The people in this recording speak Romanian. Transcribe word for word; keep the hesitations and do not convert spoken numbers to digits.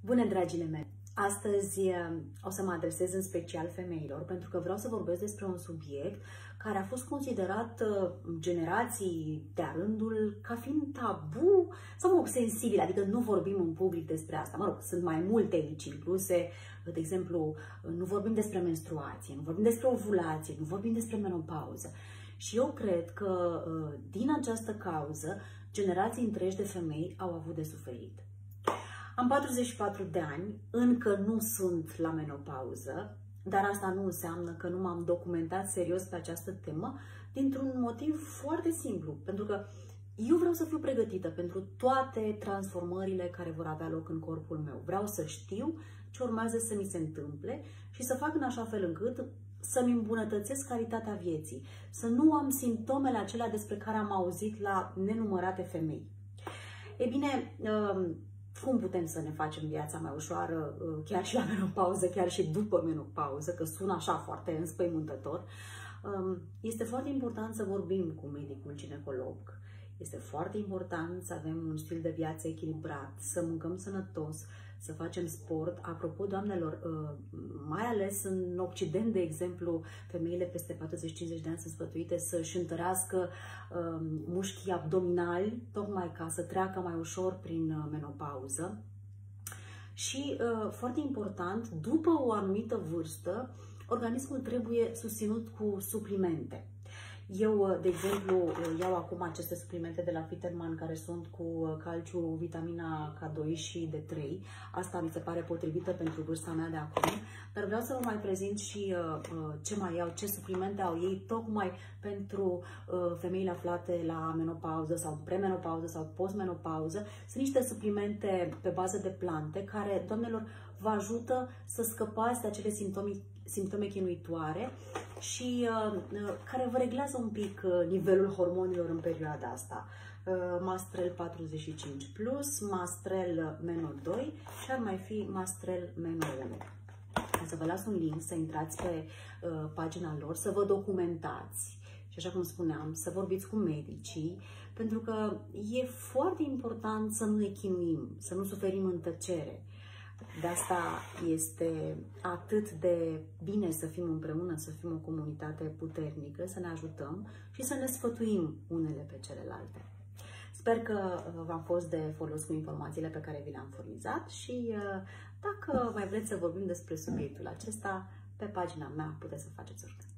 Bună, dragile mele! Astăzi o să mă adresez în special femeilor, pentru că vreau să vorbesc despre un subiect care a fost considerat generații de-a rândul ca fiind tabu sau, mă rog, sensibil, adică nu vorbim în public despre asta. Mă rog, sunt mai multe aici incluse, de exemplu, nu vorbim despre menstruație, nu vorbim despre ovulație, nu vorbim despre menopauză. Și eu cred că din această cauză generații întregi de femei au avut de suferit. Am patruzeci și patru de ani, încă nu sunt la menopauză, dar asta nu înseamnă că nu m-am documentat serios pe această temă, dintr-un motiv foarte simplu, pentru că eu vreau să fiu pregătită pentru toate transformările care vor avea loc în corpul meu. Vreau să știu ce urmează să mi se întâmple și să fac în așa fel încât să-mi îmbunătățesc calitatea vieții, să nu am simptomele acelea despre care am auzit la nenumărate femei. E bine, cum putem să ne facem viața mai ușoară chiar și la menopauză, chiar și după menopauză, că sună așa foarte înspăimântător? Este foarte important să vorbim cu medicul ginecolog. Este foarte important să avem un stil de viață echilibrat, să mâncăm sănătos, să facem sport. Apropo, doamnelor, mai ales în Occident, de exemplu, femeile peste patruzeci cincizeci de ani sunt sfătuite să-și întărească mușchii abdominali, tocmai ca să treacă mai ușor prin menopauză. Și, foarte important, după o anumită vârstă, organismul trebuie susținut cu suplimente. Eu, de exemplu, iau acum aceste suplimente de la Fiterman care sunt cu calciu, vitamina K doi și D trei. Asta mi se pare potrivită pentru vârsta mea de acum. Dar vreau să vă mai prezint și ce mai iau, ce suplimente au ei, tocmai pentru femeile aflate la menopauză sau premenopauză sau postmenopauză. Sunt niște suplimente pe bază de plante care, doamnelor, vă ajută să scăpați de acele simptome, simptome chinuitoare și uh, care vă reglează un pic uh, nivelul hormonilor în perioada asta. Uh, Mastrel patruzeci și cinci plus, Mastrel Meno doi și ar mai fi Mastrel Meno unu. O să vă las un link să intrați pe uh, pagina lor, să vă documentați și, așa cum spuneam, să vorbiți cu medicii, pentru că e foarte important să nu ne chinuim, să nu suferim în tăcere. De asta este atât de bine să fim împreună, să fim o comunitate puternică, să ne ajutăm și să ne sfătuim unele pe celelalte. Sper că v-am fost de folos cu informațiile pe care vi le-am furnizat și dacă mai vreți să vorbim despre subiectul acesta, pe pagina mea puteți să faceți orice.